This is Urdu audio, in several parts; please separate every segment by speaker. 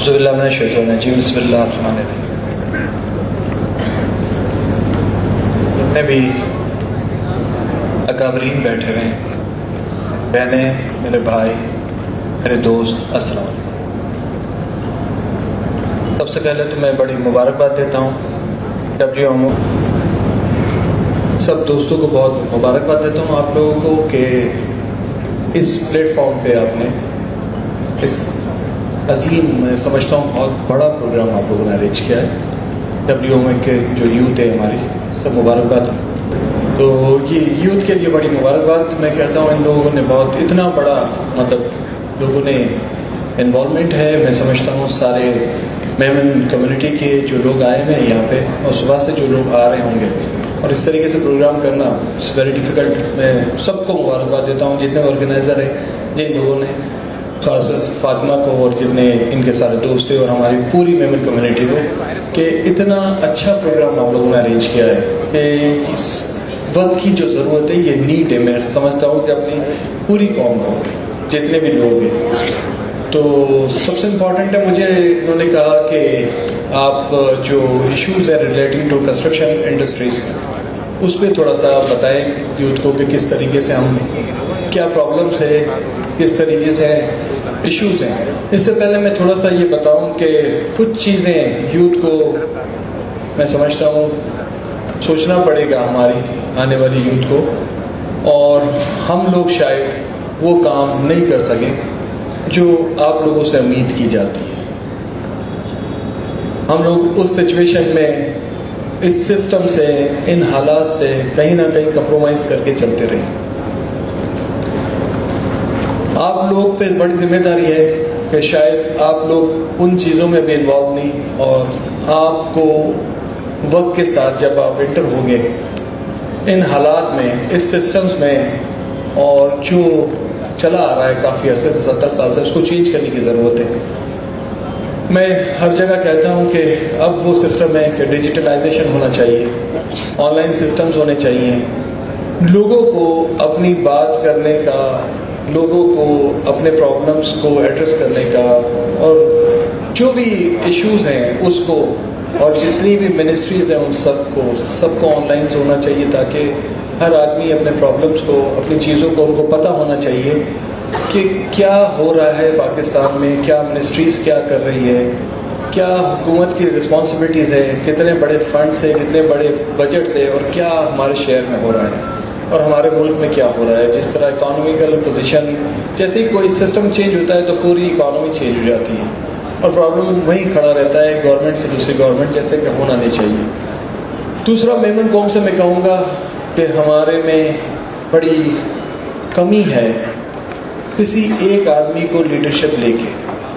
Speaker 1: جتنے بھی اکابرین بیٹھے ہوئے ہیں، بہنیں، میرے بھائی، میرے دوست، السلام علیکم۔ سب سے پہلے تو میں بڑی مبارکباد دیتا ہوں WMO سب دوستوں کو بہت مبارکباد دیتا ہوں آپ لوگوں کو کہ اس پلیٹ فارم پہ آپ نے اس عظیم، میں سمجھتا ہوں بہت بڑا پروگرام آپ لوگوں نے ارینج کیا ہے۔ WMO کے جو یوتھ ہے ہماری، سب مبارکباد۔ تو یہ یوتھ کے لیے بڑی مبارکباد میں کہتا ہوں، ان لوگوں نے بہت اتنا بڑا مطلب لوگوں نے انوالومنٹ ہے۔ میں سمجھتا ہوں سارے میمن کمیونٹی کے جو لوگ آئے ہوئے ہیں یہاں پہ، اور صبح سے جو لوگ آ رہے ہوں گے، اور اس طریقے سے پروگرام کرنا اٹس ویری ڈیفیکلٹ۔ میں سب کو مبارکباد دیتا ہوں، جتنے آرگنائزر ہیں، جن لوگوں نے، خاص فاطمہ کو اور جتنے ان کے سارے دوست ہیں، اور ہماری پوری میمن کمیونٹی کو، کہ اتنا اچھا پروگرام آپ لوگوں نے ارینج کیا ہے کہ اس وقت کی جو ضرورت ہے، یہ نیڈ ہے۔ میں سمجھتا ہوں کہ اپنی پوری قوم کو، جتنے بھی لوگ ہیں، تو سب سے امپورٹنٹ ہے مجھے انہوں نے کہا کہ آپ جو ایشوز ہیں ریلیٹنگ ٹو کنسٹرکشن انڈسٹریز، اس پہ تھوڑا سا بتائیں یوتھ کو کہ کس طریقے سے ہم، کیا پرابلمس ہے، کس طریقے سے ایشوز ہیں۔ اس سے پہلے میں تھوڑا سا یہ بتاؤں کہ کچھ چیزیں یوتھ کو میں سمجھتا ہوں سوچنا پڑے گا، ہماری آنے والی یوتھ کو، اور ہم لوگ شاید وہ کام نہیں کر سکیں جو آپ لوگوں سے امید کی جاتی ہے۔ ہم لوگ اس سچویشن میں، اس سسٹم سے، ان حالات سے کہیں نہ کہیں کمپرومائز کر کے چلتے رہے۔ آپ لوگ پہ بڑی ذمہ داری ہے کہ شاید آپ لوگ ان چیزوں میں بھی انوالو نہیں، اور آپ کو وقت کے ساتھ جب آپ انٹر ہوں گے ان حالات میں، اس سسٹمز میں، اور جو چلا آ رہا ہے کافی عرصے سے، 70 سال سے، اس کو چینج کرنے کی ضرورت ہے۔ میں ہر جگہ کہتا ہوں کہ اب وہ سسٹم ہے کہ ڈیجیٹلائزیشن ہونا چاہیے، آن لائن سسٹمز ہونے چاہیے، لوگوں کو اپنی بات کرنے کا، لوگوں کو اپنے پرابلمس کو ایڈریس کرنے کا، اور جو بھی ایشوز ہیں اس کو، اور جتنی بھی منسٹریز ہیں ان سب کو آن لائن ہونا چاہیے، تاکہ ہر آدمی اپنے پرابلمس کو، اپنی چیزوں کو، ان کو پتہ ہونا چاہیے کہ کیا ہو رہا ہے پاکستان میں، کیا منسٹریز کیا کر رہی ہے، کیا حکومت کی رسپانسبلٹیز ہے، کتنے بڑے فنڈس ہیں، کتنے بڑے بجٹس ہیں، اور کیا ہمارے شہر میں ہو رہا ہے، اور ہمارے ملک میں کیا ہو رہا ہے۔ جس طرح اکانومیکل پوزیشن، جیسے ہی کوئی سسٹم چینج ہوتا ہے تو پوری اکانومی چینج ہو جاتی ہے، اور پرابلم وہیں کھڑا رہتا ہے، گورنمنٹ سے دوسری گورنمنٹ، جیسے کہ ہونا نہیں چاہیے۔ دوسرا، میمن قوم سے میں کہوں گا کہ ہمارے میں بڑی کمی ہے کسی ایک آدمی کو لیڈرشپ لے کے۔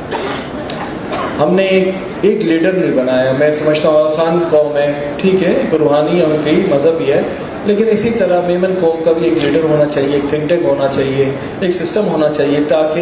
Speaker 1: ہم نے ایک لیڈر نہیں بنایا۔ میں سمجھتا ہوں خان قوم ہے، ٹھیک ہے، ایک روحانی ان کی مذہب ہی ہے، لیکن اسی طرح میمن قوم کا بھی ایک لیڈر ہونا چاہیے، ایک تھنک ٹینک ہونا چاہیے، ایک سسٹم ہونا چاہیے، تاکہ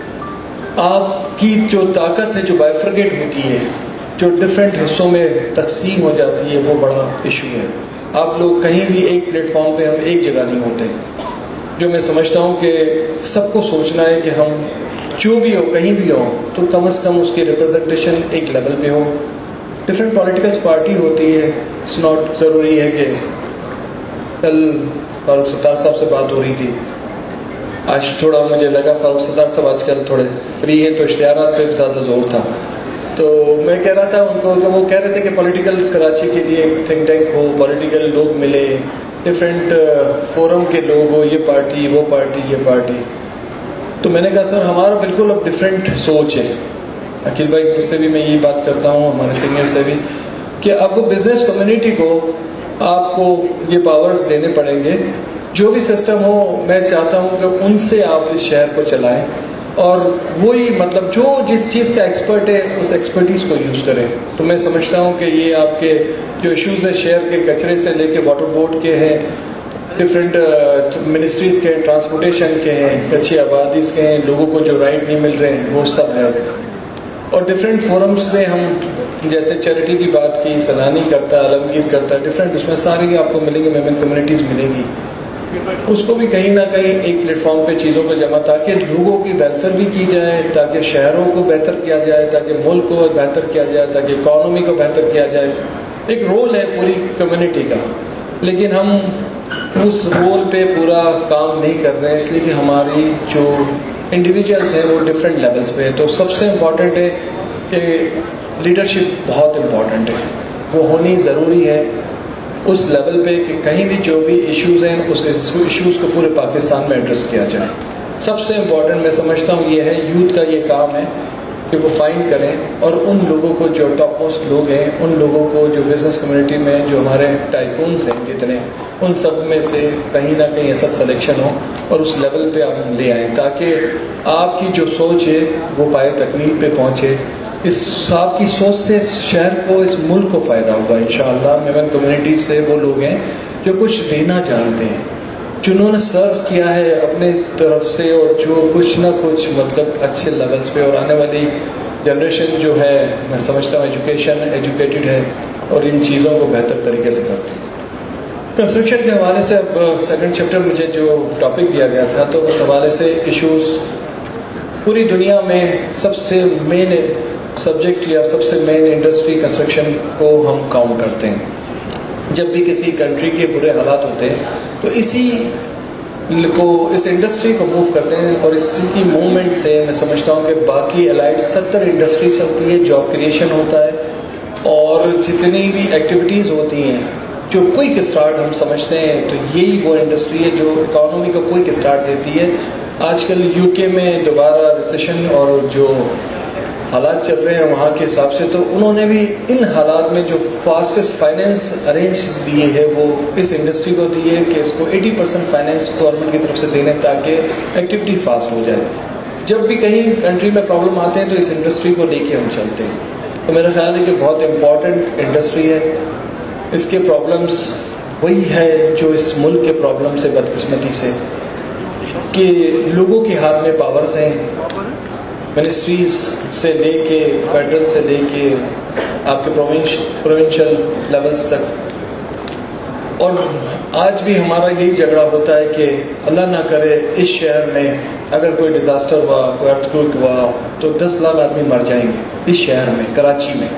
Speaker 1: آپ کی جو طاقت ہے، جو بائفرگیٹ ہوتی ہے، جو ڈفرینٹ حصوں میں تقسیم ہو جاتی ہے، وہ بڑا ایشو ہے۔ آپ لوگ کہیں بھی ایک پلیٹ فارم پہ، ہم ایک جگہ نہیں ہوتے۔ جو میں سمجھتا ہوں کہ سب کو سوچنا ہے کہ ہم جو بھی ہو، کہیں بھی ہو، تو کم از کم اس کی ریپرزنٹیشن ایک لیول پہ ہو۔ ڈفرینٹ پولیٹیکل پارٹی ہوتی ہے، اٹس ناٹ ضروری ہے کہ کل فاروق ستار صاحب سے بات ہو رہی تھی، آج تھوڑا مجھے لگا فاروق ستار صاحب آج کل تھوڑے فری ہیں، تو اشتہارات پہ زیادہ زور تھا۔ تو میں کہہ رہا تھا ان کو کہ وہ کہہ رہے تھے کہ پولیٹیکل کراچی کے لیے ایک تھنک ٹینک ہو، پولیٹیکل لوگ ملے، ڈفرینٹ فورم کے لوگ ہو، یہ پارٹی، وہ پارٹی، یہ پارٹی۔ تو میں نے کہا سر ہمارا بالکل اب ڈفرینٹ سوچ ہے۔ عقیل بھائی سے بھی میں یہی بات کرتا ہوں، ہمارے سینئر سے بھی، کہ اب بزنس کمیونٹی کو آپ کو یہ پاورز دینے پڑیں گے۔ جو بھی سسٹم ہو، میں چاہتا ہوں کہ ان سے آپ اس شہر کو چلائیں، اور وہی مطلب جو جس چیز کا ایکسپرٹ ہے اس ایکسپرٹیز کو یوز کریں۔ تو میں سمجھتا ہوں کہ یہ آپ کے جو ایشوز ہیں شہر کے، کچرے سے لے کے واٹر بورڈ کے ہیں، ڈفرینٹ منسٹریز کے، ٹرانسپورٹیشن کے ہیں، کچی آبادیز کے ہیں، لوگوں کو جو رائٹ نہیں مل رہے ہیں، وہ سب ہے۔ اور ڈفرینٹ فورمز میں ہم جیسے چیریٹی کی بات کی، سلانی کرتا، عالمگیر کرتا، ڈفرینٹ اس میں ساری آپ کو ملیں گی، میمن کمیونٹیز ملیں گی، اس کو بھی کہیں نہ کہیں ایک پلیٹ فارم پہ چیزوں کو جمع، تاکہ لوگوں کی ویلفیئر بھی کی جائے، تاکہ شہروں کو بہتر کیا جائے، تاکہ ملک کو بہتر کیا جائے، تاکہ اکانومی کو بہتر کیا جائے. ایک رول ہے پوری کمیونٹی کا، لیکن ہم اس رول پہ پورا کام نہیں کر رہے ہیں، اس لیے کہ ہماری جو انڈیویجولس ہیں وہ ڈفرینٹ لیولس پہ ہے. تو سب سے امپورٹنٹ ہے کہ لیڈرشپ بہت امپورٹنٹ ہے، وہ ہونی ضروری ہے اس لیول پہ کہ کہیں بھی جو بھی ایشوز ہیں اس ایشوز کو پورے پاکستان میں ایڈریس کیا جائے. سب سے امپورٹنٹ میں سمجھتا ہوں یہ ہے، یوتھ کا یہ کام ہے کہ وہ فائنڈ کریں اور ان لوگوں کو جو ٹاپ موسٹ لوگ ہیں، ان لوگوں کو جو بزنس کمیونٹی میں جو ہمارے ٹائکونس ہیں جتنے، ان سب میں سے کہیں نہ کہیں ایسا سلیکشن ہو اور اس لیول پہ ہم لے آئیں، تاکہ آپ کی جو سوچ ہے وہ پائے تکمیل پہ پہنچے. اس آپ کی سوچ سے اس شہر کو، اس ملک کو فائدہ ہوگا انشاءاللہ. میمن کمیونٹی سے وہ لوگ ہیں جو کچھ دینا جانتے ہیں، جنہوں نے سرو کیا ہے اپنے طرف سے، اور جو کچھ نہ کچھ مطلب اچھے لیولز پہ. اور آنے والی جنریشن جو ہے میں سمجھتا ہوں ایجوکیٹڈ ہے اور ان چیزوں کو بہتر طریقے سے کرتی ہے. کنسٹرکشن کے حوالے سے اب سیکنڈ چیپٹر مجھے جو ٹاپک دیا گیا تھا، تو اس حوالے سے ایشوز پوری دنیا میں سب سے مین سبجیکٹ یا سب سے مین انڈسٹری کنسٹرکشن کو ہم کاؤنٹ کرتے ہیں. جب بھی کسی کنٹری کے برے حالات ہوتے ہیں تو اس انڈسٹری کو موو کرتے ہیں، اور اسی کی موومنٹ سے میں سمجھتا ہوں کہ باقی الائڈ 70 انڈسٹری چلتی ہے، جاب کریشن ہوتا ہے، اور جتنی بھی ایکٹیویٹیز ہوتی ہیں جو کوئک اسٹارٹ ہم سمجھتے ہیں، تو یہی وہ انڈسٹری ہے جو اکانومی کو کوئک اسٹارٹ دیتی ہے. آج کل یو کے میں دوبارہ ریسیشن اور جو حالات چل رہے ہیں وہاں کے حساب سے، تو انہوں نے بھی ان حالات میں جو فاسٹسٹ فائنینس ارینج دیے ہے وہ اس انڈسٹری کو دی ہے کہ اس کو 80% فائنینس گورنمنٹ کی طرف سے دینے، تاکہ ایکٹیویٹی فاسٹ ہو جائے. جب بھی کہیں کنٹری میں پرابلم آتے ہیں تو اس انڈسٹری کو لے کے ہم چلتے ہیں. تو میرا خیال ہے کہ بہت امپورٹنٹ انڈسٹری ہے. اس کے پرابلمس وہی ہے جو اس ملک کے پرابلمس ہے بدقسمتی سے، کہ لوگوں کے ہاتھ میں پاورز ہیں، منسٹریز سے لے کے فیڈرل سے لے کے آپ کے پروونشل لیولز تک. اور آج بھی ہمارا یہی جھگڑا ہوتا ہے کہ اللہ نہ کرے اس شہر میں اگر کوئی ڈیزاسٹر ہوا، کوئی ارتھکویک ہوا، تو 10 لاکھ آدمی مر جائیں گے اس شہر میں، کراچی میں.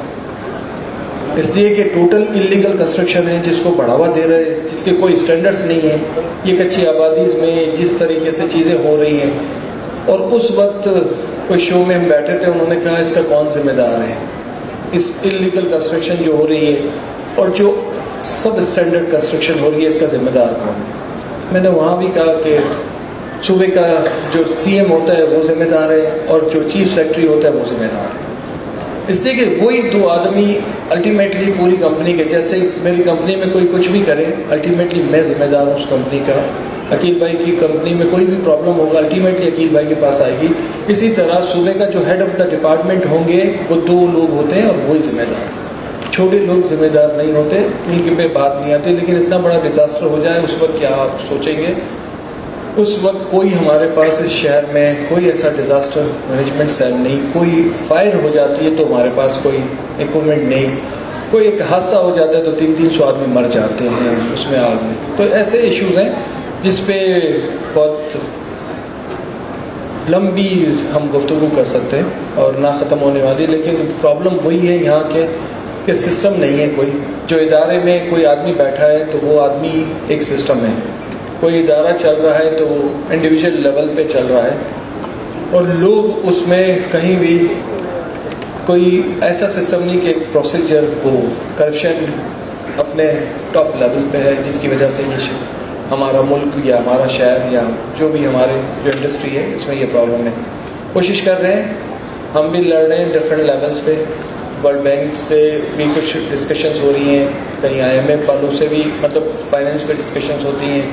Speaker 1: اس لیے کہ ٹوٹل انلیگل کنسٹرکشن ہے جس کو بڑھاوا دے رہے ہیں، جس کے کوئی اسٹینڈرڈس نہیں ہیں. یہ کچی آبادیز میں جس طریقے سے چیزیں ہو رہی ہیں، اور اس وقت کوئی شو میں ہم بیٹھے تھے، انہوں نے کہا اس کا کون ذمہ دار ہے، اس انلیگل کنسٹرکشن جو ہو رہی ہے اور جو سب اسٹینڈرڈ کنسٹرکشن ہو رہی ہے، اس کا ذمہ دار کون ہے. میں نے وہاں بھی کہا کہ صوبے کا جو سی ایم ہوتا ہے وہ ذمہ دار ہے، اور جو چیف سیکرٹری ہوتا ہے وہ ذمہ دار ہے. اس لیے کہ وہی دو آدمی الٹیمیٹلی پوری کمپنی کے، جیسے میری کمپنی میں کوئی کچھ بھی کرے الٹیمیٹلی میں ذمہ دار ہوں اس کمپنی کا. عقیل بھائی کی کمپنی میں کوئی بھی پرابلم ہوگا الٹیمیٹلی عقیل بھائی کے پاس آئے گی. اسی طرح صوبے کا جو ہیڈ آف دا ڈپارٹمنٹ ہوں گے وہ 2 لوگ ہوتے ہیں، اور وہی ذمہ دار ہیں. چھوٹے لوگ ذمہ دار نہیں ہوتے، ان کے پہ بات نہیں آتی. لیکن اتنا بڑا ڈیزاسٹر ہو جائے اس وقت کیا آپ سوچیں گے؟ اس وقت کوئی ہمارے پاس اس شہر میں کوئی ایسا ڈیزاسٹر مینجمنٹ سیل نہیں. کوئی فائر ہو جاتی ہے تو ہمارے پاس کوئی اکوپمنٹ نہیں. کوئی ایک حادثہ ہو جاتا ہے تو 300 آدمی مر جاتے ہیں اس میں آگ میں. تو ایسے ایشوز ہیں جس پہ بہت لمبی ہم گفتگو کر سکتے ہیں اور نہ ختم ہونے والی. لیکن پرابلم وہی ہے یہاں کے کہ سسٹم نہیں ہے. کوئی جو ادارے میں کوئی آدمی بیٹھا ہے تو وہ آدمی ایک سسٹم ہے. کوئی ادارہ چل رہا ہے تو وہ انڈیویجول لیول پہ چل رہا ہے، اور لوگ اس میں کہیں بھی کوئی ایسا سسٹم نہیں کہ ایک پروسیجر ہو. کرپشن اپنے ٹاپ لیول پہ ہے، جس کی وجہ سے یہ ہمارا ملک یا ہمارا شہر یا جو بھی ہمارے جو انڈسٹری ہے اس میں یہ پرابلم ہے. کوشش کر رہے ہیں، ہم بھی لڑ رہے ہیں ڈفرینٹ لیولس پہ. ورلڈ بینک سے بھی کچھ ڈسکشنز ہو رہی ہیں، کہیں IMF والوں سے بھی مطلب فائنینس پہ ڈسکشنز ہوتی ہیں.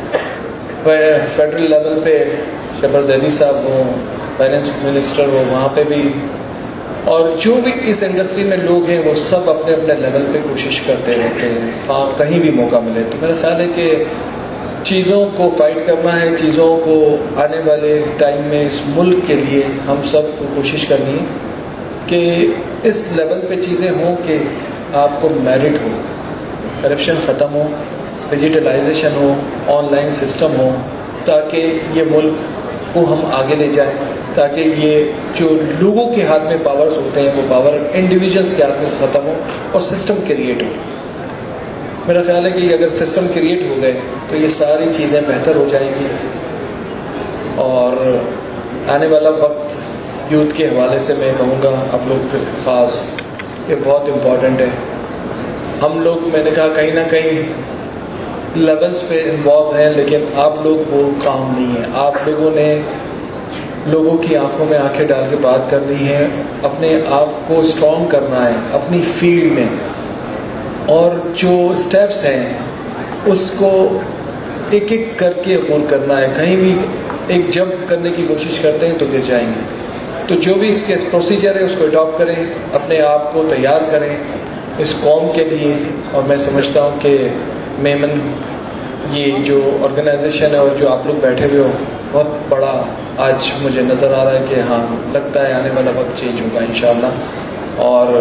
Speaker 1: فیڈرل لیول پہ شبر زیدی صاحب ہوں، فائنینس منسٹر ہو، وہاں پہ بھی. اور جو بھی اس انڈسٹری میں لوگ ہیں وہ سب اپنے اپنے لیول پہ کوشش کرتے رہتے ہیں ہاں کہیں بھی موقع ملے. تو میرا خیال ہے کہ چیزوں کو فائٹ کرنا ہے، چیزوں کو آنے والے ٹائم میں اس ملک کے لیے ہم سب کو کوشش کرنی ہے کہ اس لیول پہ چیزیں ہوں کہ آپ کو میرٹ ہو، کرپشن ختم ہو، ڈیجیٹلائزیشن ہو, آن لائن سسٹم ہو, تاکہ یہ ملک کو ہم آگے لے جائیں, تاکہ یہ جو لوگوں کے ہاتھ میں پاورز ہوتے ہیں وہ پاور انڈیویجولس کے ہاتھ میں سے ختم ہو اور سسٹم کریٹ ہو. میرا خیال ہے کہ اگر سسٹم کریٹ ہو گئے تو یہ ساری چیزیں بہتر ہو جائیں گی. اور آنے والا وقت یوتھ کے حوالے سے میں کہوں گا آپ لوگ خاص, یہ بہت امپورٹنٹ ہے. ہم لوگ, میں نے کہا, کہیں نہ کہیں لیولز پہ انوالو ہیں, لیکن آپ لوگ وہ کام نہیں ہے. آپ لوگوں نے لوگوں کی آنکھوں میں آنکھیں ڈال کے بات کرنی ہے, اپنے آپ کو اسٹرانگ کرنا ہے اپنی فیلڈ میں, اور جو اسٹیپس ہیں اس کو ایک ایک کر کے عبور کرنا ہے. کہیں بھی ایک جمپ کرنے کی کوشش کرتے ہیں تو گر جائیں گے. تو جو بھی اس کے پروسیجر ہے اس کو اڈاپٹ کریں, اپنے آپ کو تیار کریں اس قوم کے لیے. اور میں سمجھتا ہوں کہ میمن یہ جو آرگنائزیشن ہے اور جو آپ لوگ بیٹھے ہوئے ہو, بہت بڑا آج مجھے نظر آ رہا ہے کہ ہاں لگتا ہے آنے والا وقت چینج ہوگا انشاءاللہ. اور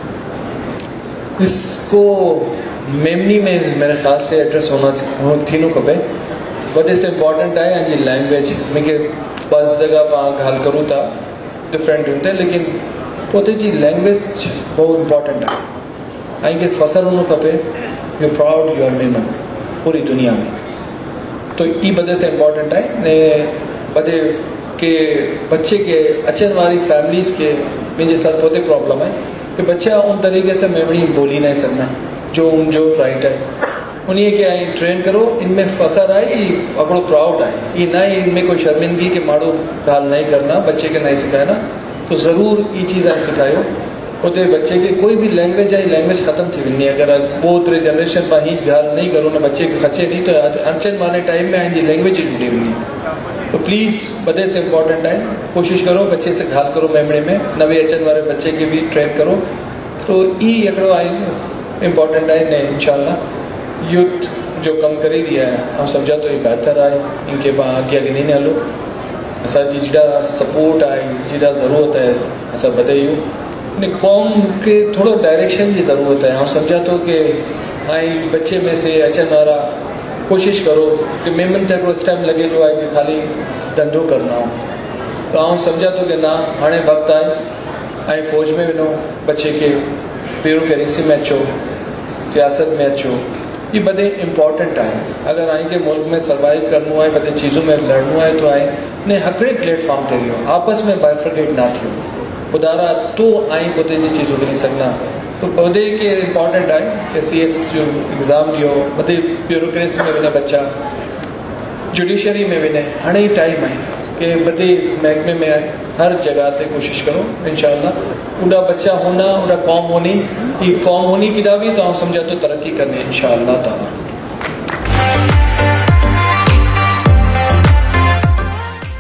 Speaker 1: اس کو میمنی میں میرے خیال سے ایڈریس ہونا تھینوں کو پہ وجہ سے امپورٹنٹ ہے. ہاں جی, لینگویج میں کہ بعض جگہ پہ حال کروں تھا ڈفرینٹ ہوتے ہیں, لیکن ہوتے جی لینگویج بہت امپورٹنٹ ہے. آئیں گے فخر انہوں کا پہ you proud you are Memon پوری دنیا میں. تو یہ وجہ سے امپورٹنٹ ہے نے بدے کہ بچے کے اچھے ہماری فیملیز کے مجھے ساتھ ہوتے پرابلم ہے کہ بچہ ان طریقے سے میمنی بولی نہیں سکنا جو رائٹ ہے. انہیں کہ آئی ٹرین کرو, ان میں فخر آئے, پکڑو پراؤڈ آئے, یہ نہ ان میں کوئی شرمندگی کے ماڑو گال نہیں کرنا, بچے کے نہیں سکھائے نا. تو ضرور یہ چیز آئی سکھائیو ہوتے بچے کے کوئی بھی لینگویج ہے, لینگویج ختم تھی بھی نہیں. اگر بہت جنریشن پر ہیچ گال نہیں کرو نا بچے کے خچے نہیں تو انچن والے ٹائم میں آئیں گی لینگویج ہی ڈھونڈی ہوئی ہے. تو پلیز بدے سے امپورٹنٹ ہے, کوشش کرو بچے سے گھال کرو میمڑے میں, نوے اچن والے بچے کے بھی ٹرین کرو. تو ای اکڑو آئی امپورٹنٹ ہے نے انشاءاللہ یوتھ جو کم کری دیا ہے ہم سمجھا تو یہ بہتر آئے. ان کے بعد آگے نہیں نہ لو ایسا جی جڑا سپورٹ آئے جڑا ضرورت ہے ایسا بتائیو. قوم کے تھوڑا ڈائریکشن کی ضرورت ہے. ہم سمجھا تو کہ آئی بچے میں سے اچھا مارا کوشش کرو کہ میمن تک اس ٹائم لگے تو آئے کہ خالی دھندو کرنا ہو. تو ہم سمجھا تو کہ نہ ہانے وقت آئے آئی فوج میں بنو بچے کے بیوروکریسی میں اچھو, سیاست میں اچھو. یہ بدے امپورٹنٹ آئے. اگر آئیں کہ ملک میں سروائیو کرنا ہے, بدے چیزوں میں لڑنا ہے تو آئے نے ہکڑے پلیٹ فارم تے رہی ہو, آپس میں بائفرکیٹ نہ تھی ہو خدارا تو آئیں پتے جی چیزوں کے نہیں سکنا. تو پودے کے امپورٹنٹ آئے کہ سی ایس جو ایگزام لیو بدے بیوروکریسی میں بنے بچہ, جوڈیشری میں بنے ہنے ٹائم آئے کہ بدے محکمے میں آئے, ہر جگہ تے کوشش کرو انشاءاللہ. اڈا بچہ ہونا اڈا قوم ہونی, یہ قوم ہونی کی دعوی تو ہم سمجھا تو ترقی کرنے انشاءاللہ تعالی.